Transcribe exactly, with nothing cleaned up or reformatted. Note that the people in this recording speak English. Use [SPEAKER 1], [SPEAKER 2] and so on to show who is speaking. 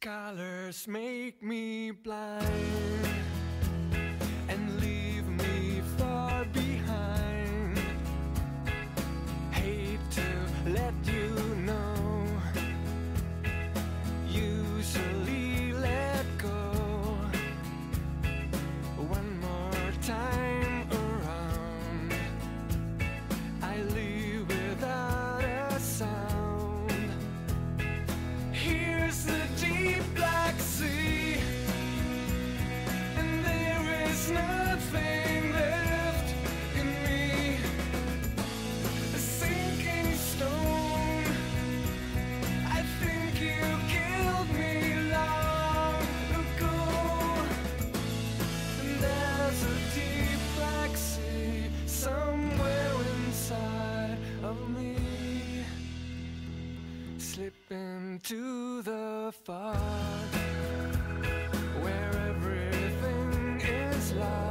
[SPEAKER 1] colors make me blind and leave me far behind. Hate to let you know, usually let go. One more time around, I leave without a sound. Here's the deep black sea, and there is nothing left in me. A sinking stone, I think you killed me long ago. And there's a deep black sea somewhere inside of me. Slip into the fog where everything is lost.